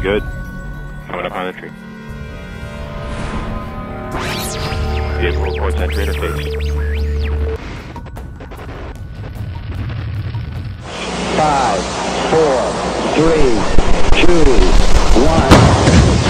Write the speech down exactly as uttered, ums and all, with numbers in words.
Good. Coming up on the tree. Vehicle reports entry interface. Five, four, three, two, one.